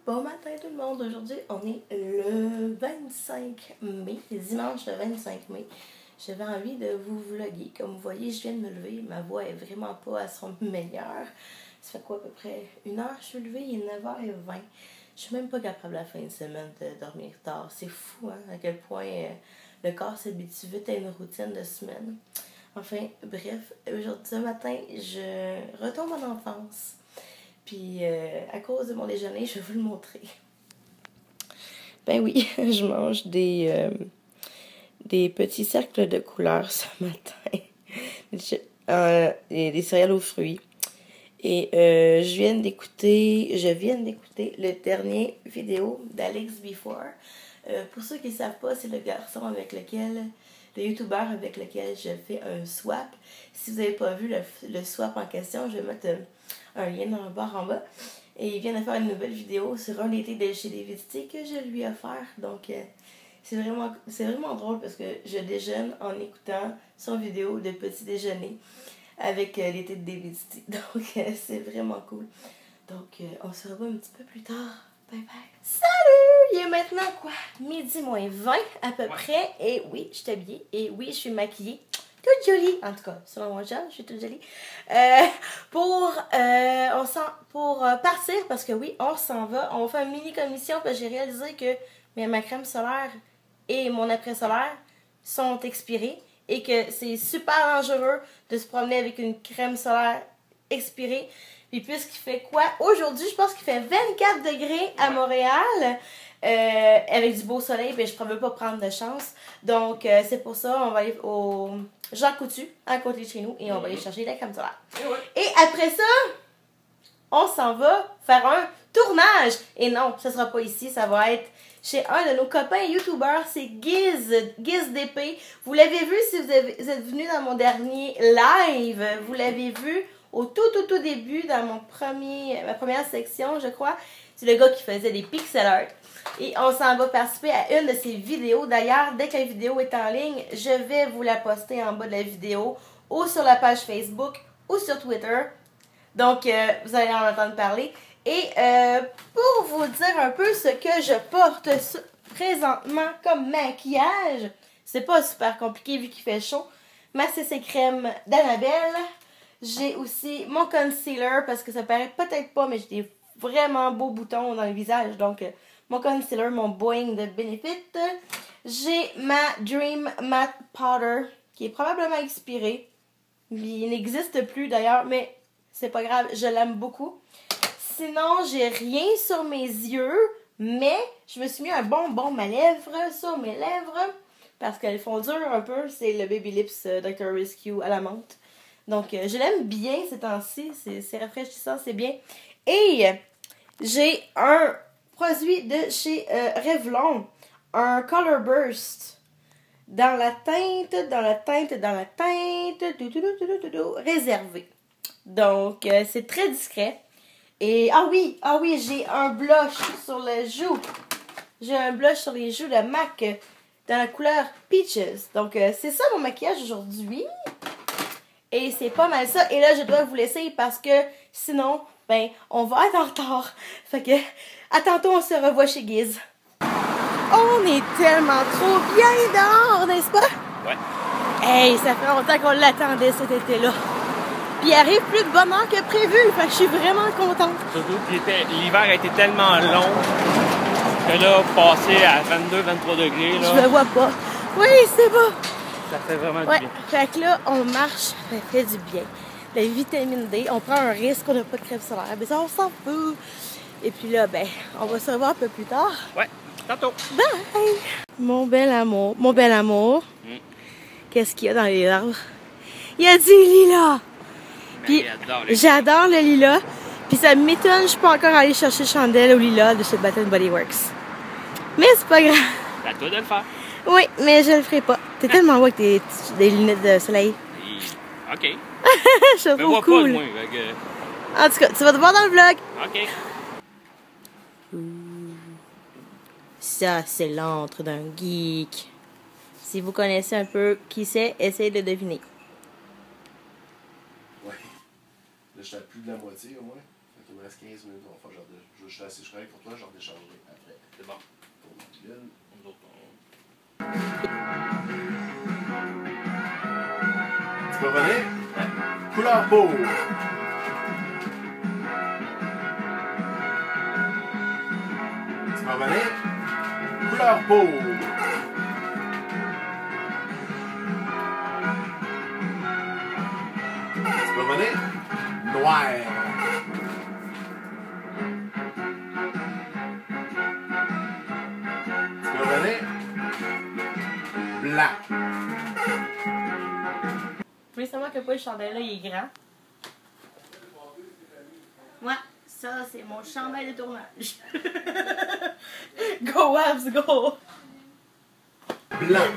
Bon matin tout le monde, aujourd'hui on est le 25 mai, dimanche le 25 mai. J'avais envie de vous vlogger, comme vous voyez je viens de me lever, ma voix est vraiment pas à son meilleur. Ça fait quoi à peu près une heure que je suis levée, il est 9h20. Je suis même pas capable la fin de semaine de dormir tard, c'est fou hein, à quel point le corps s'habitue vite à une routine de semaine. Enfin bref, aujourd'hui ce matin je retombe en enfance. Puis, à cause de mon déjeuner, je vais vous le montrer. Ben oui, je mange des petits cercles de couleurs ce matin. Des céréales aux fruits. Et je viens d'écouter le dernier vidéo d'Alex Before. Pour ceux qui ne savent pas, c'est le garçon avec lequel, le youtubeur avec lequel je fais un swap. Si vous n'avez pas vu le swap en question, je vais mettre un lien dans le bar en bas. Et il vient de faire une nouvelle vidéo sur un été de chez David City que je lui ai offert. Donc c'est vraiment drôle parce que je déjeune en écoutant son vidéo de petit déjeuner avec l'été de David City. Donc c'est vraiment cool. Donc on se revoit un petit peu plus tard. Bye bye. Salut! Il est maintenant quoi? Midi moins 20 à peu près. Et oui, je suis habillée. Et oui, je suis maquillée. Toute jolie. En tout cas, selon mon genre, je suis toute jolie. Pour partir, parce que oui, on s'en va. On va faire une mini commission parce que j'ai réalisé que ma crème solaire et mon après-solaire sont expirés. Et que c'est super dangereux de se promener avec une crème solaire expirée. Puis puisqu'il fait quoi? Aujourd'hui, je pense qu'il fait 24 degrés à Montréal. Avec du beau soleil, ben, je ne veux pas prendre de chance. Donc, c'est pour ça, on va aller au Jean Coutu, à côté de chez nous, et on va aller chercher la crème solaire. Et après ça, on s'en va faire un tournage. Et non, ce ne sera pas ici, ça va être chez un de nos copains youtubeurs, c'est Giz DP. Vous l'avez vu si vous êtes venu dans mon dernier live. Vous l'avez vu au tout début dans ma première section, je crois. C'est le gars qui faisait des pixel art. Et on s'en va participer à une de ses vidéos. D'ailleurs, dès que la vidéo est en ligne, je vais vous la poster en bas de la vidéo ou sur la page Facebook ou sur Twitter. Donc, vous allez en entendre parler. Et pour vous dire un peu ce que je porte présentement comme maquillage, c'est pas super compliqué vu qu'il fait chaud. Ma CC crème d'Annabelle. J'ai aussi mon concealer parce que ça paraît peut-être pas, mais j'ai des vraiment beaux boutons dans le visage. Donc, mon concealer, mon Boing de Benefit. J'ai ma Dream Matte Powder qui est probablement expirée. Il n'existe plus d'ailleurs, mais c'est pas grave, je l'aime beaucoup. Sinon, j'ai rien sur mes yeux, mais je me suis mis un bonbon à lèvres sur mes lèvres parce qu'elles font dur un peu. C'est le Baby Lips Dr. Rescue à la menthe. Donc, je l'aime bien ces temps-ci. C'est rafraîchissant, c'est bien. Et j'ai un produit de chez Revlon, un Color Burst dans la teinte réservée. Donc, c'est très discret. Et, ah oui, j'ai un blush sur les joues. J'ai un blush sur les joues de MAC dans la couleur Peaches. Donc, c'est ça mon maquillage aujourd'hui. Et c'est pas mal ça. Et là, je dois vous laisser parce que sinon, ben, on va être en retard. Fait que, à tantôt, on se revoit chez Giz. On est tellement trop bien dehors, n'est-ce pas? Ouais. Hey, ça fait longtemps qu'on l'attendait cet été-là. Puis il arrive plus de bonheur que prévu. Fait que je suis vraiment contente. Surtout que l'hiver a été tellement long que là, passer à 22-23 degrés, là... Je le vois pas. Oui, c'est beau. Ça fait vraiment du bien. Fait que là, on marche, ça fait du bien. La vitamine D, on prend un risque, on n'a pas de crème solaire, mais ça, on s'en fout. Et puis là, ben, on va se revoir un peu plus tard. Ouais, tantôt. Bye! Mon bel amour, Qu'est-ce qu'il y a dans les arbres? Il y a du lilas! Puis j'adore le lilas. Puis ça m'étonne, je suis pas encore allée chercher chandelle au lilas de chez Bath & Body Works. Mais c'est pas grave. C'est à toi de le faire. Oui, mais je le ferai pas. T'es tellement beau avec des lunettes de soleil. OK. Je trouve trop cool. Pas, moi, que... En tout cas, tu vas te voir dans le vlog. OK. Ça, c'est l'antre d'un geek. Si vous connaissez un peu qui c'est, essayez de deviner. Ouais. Là, je suis à plus de la moitié au moins. Fait que me reste 15 minutes. Je suis assez correct pour toi, je redéchargerai après. C'est bon. Pour ma pilule. Nous autres, Tu peux revenir? Couleur peau. Tu peux revenir? Couleur peau. Tu peux revenir? Noir. Tu peux revenir? Blanc. Vous voulez savoir que quoi le chandail là il est grand? Ouais, ça c'est mon chandail de tournage. Go Abs, go! Blanc.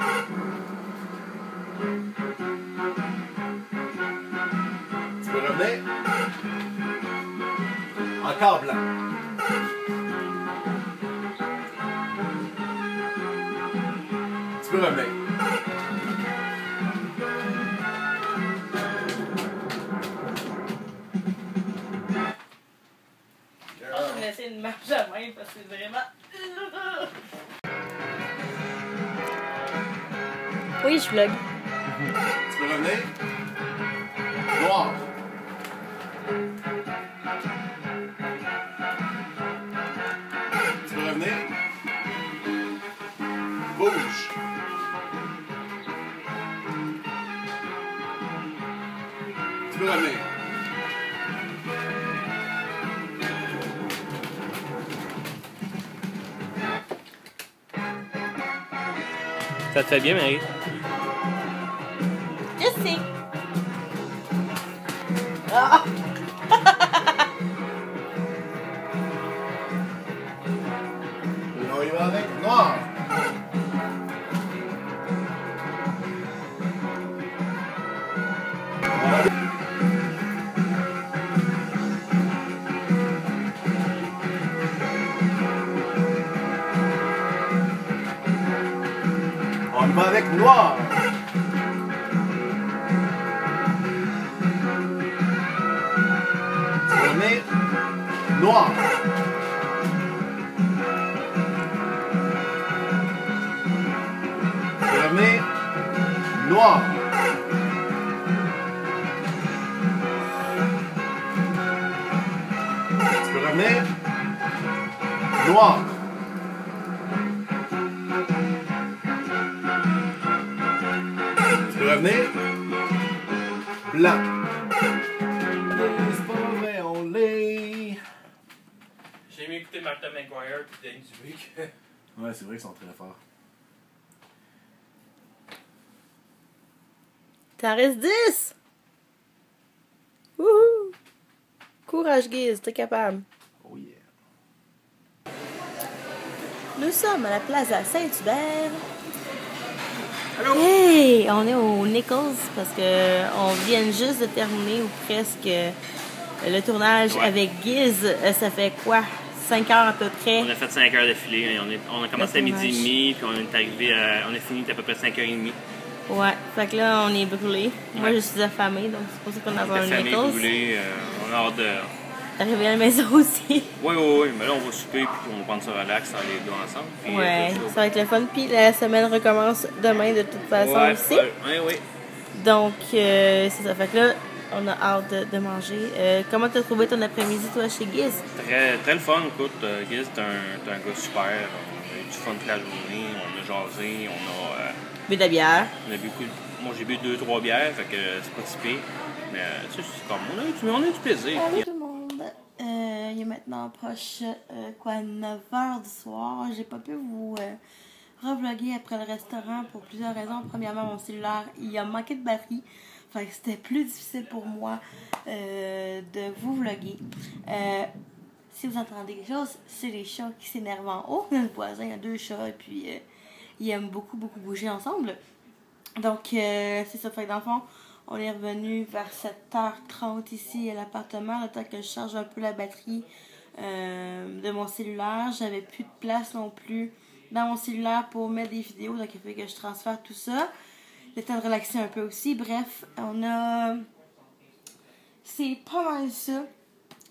Tu peux revenir? Encore blanc. Tu peux revenir. Je pense que je vais laisser une marche à main parce que c'est vraiment. Oui, je vlog. Tu peux revenir? Noir. Tu peux revenir? Rouge. Tu peux revenir? Ça te fait bien, Marie? Je sais. Ah! On y va avec noir. On y va avec noir. Tu peux revenir? Noir. Tu peux revenir? Noir. Tu peux revenir? Noir. Tu peux revenir? Blanc. C'est pas vrai, on l'est. J'ai aimé écouter Martha McGuire et Danny Dubé. Ouais, c'est vrai qu'ils sont très forts. T'en restes 10! Wouhou! Courage, Guise, t'es capable. Oh yeah. Nous sommes à la Plaza Saint-Hubert. Allô? Hey! On est au Nichols parce que on vient juste de terminer ou presque le tournage avec Guise. Ça fait quoi? 5 heures à peu près. On a fait 5 heures d'affilée. On a commencé à midi et demi, puis on est arrivé on a fini à peu près 5h30. Ouais, fait que là, on est brûlés. Moi, Ouais. je suis affamée, donc c'est pour ça qu'on a On un était famille Nichols. brûlée, on a hâte de... Arrivé à la maison aussi. Oui, mais là on va souper, puis on va prendre ça relax, les deux ensemble. Puis, Ouais, tout ça va être le fun. Puis la semaine recommence demain de toute façon ouais, aussi. Oui. Donc, c'est ça. Fait que là, on a hâte de manger. Comment t'as trouvé ton après-midi, toi, chez Giz? Très le fun, écoute. Giz, t'es un gars super. On a eu du fun toute la journée, on a jasé, Bu de la bière. on a bu beaucoup. Moi j'ai bu 2-3 bières, fait que c'est pas si pire. Mais tu sais, c'est comme, on a eu du plaisir. Salut tout le monde. Il est maintenant proche, 9h du soir. J'ai pas pu vous revlogger après le restaurant pour plusieurs raisons. Premièrement, mon cellulaire, il a manqué de batterie. Fait que c'était plus difficile pour moi de vous vlogger. Si vous entendez quelque chose, c'est les chats qui s'énervent en haut. Le voisin a 2 chats et puis ils aiment beaucoup bouger ensemble. Donc, c'est ça. Fait que dans le fond, on est revenu vers 7h30 ici à l'appartement, le temps que je charge un peu la batterie de mon cellulaire. J'avais plus de place non plus dans mon cellulaire pour mettre des vidéos, donc il faut que je transfère tout ça. Le temps de relaxer un peu aussi. Bref, c'est pas mal ça.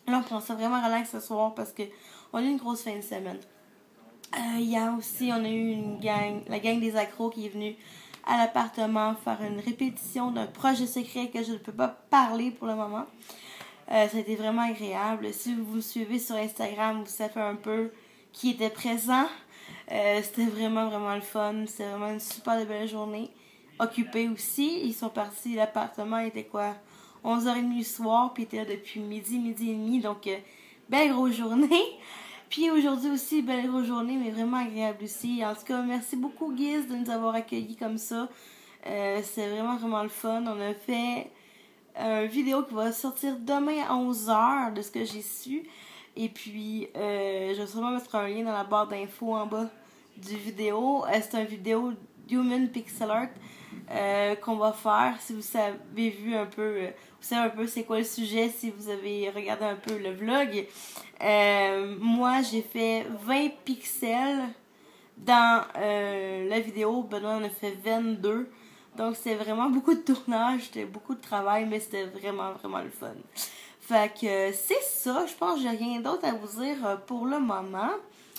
Là, on prend ça vraiment relax ce soir parce que on a eu une grosse fin de semaine. Hier aussi, on a eu la gang des accros qui est venue à l'appartement faire une répétition d'un projet secret que je ne peux pas parler pour le moment. Ça a été vraiment agréable. Si vous me suivez sur Instagram, vous savez un peu qui était présent. C'était vraiment, vraiment le fun. C'était vraiment une super belle journée. Occupée aussi. Ils sont partis, l'appartement était quoi? 11h30 du soir, puis ils étaient là depuis midi et demi. Donc, belle grosse journée. Puis aujourd'hui aussi, belle grosse journée, mais vraiment agréable aussi. En tout cas, merci beaucoup Guiz de nous avoir accueillis comme ça. C'est vraiment, vraiment le fun. On a fait une vidéo qui va sortir demain à 11h de ce que j'ai su. Et puis, je vais sûrement mettre un lien dans la barre d'infos en bas du vidéo. C'est une vidéo Human Pixel Art qu'on va faire. Si vous avez vu un peu, vous savez un peu c'est quoi le sujet, si vous avez regardé un peu le vlog. Moi, j'ai fait 20 pixels dans la vidéo. Benoît en a fait 22. Donc, c'était vraiment beaucoup de tournage, c'était beaucoup de travail, mais c'était vraiment, vraiment le fun. Fait que c'est ça, je pense que j'ai rien d'autre à vous dire pour le moment.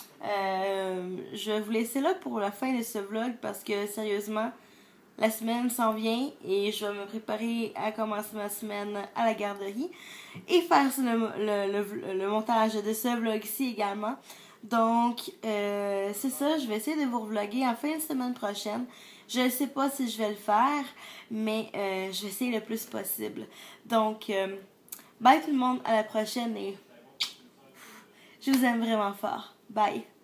Je vais vous laisser là pour la fin de ce vlog parce que sérieusement, la semaine s'en vient et je vais me préparer à commencer ma semaine à la garderie et faire le montage de ce vlog-ci également. Donc, c'est ça, je vais essayer de vous vlogger en fin de semaine prochaine. Je ne sais pas si je vais le faire, mais je vais essayer le plus possible. Donc, bye tout le monde, à la prochaine et je vous aime vraiment fort. Bye!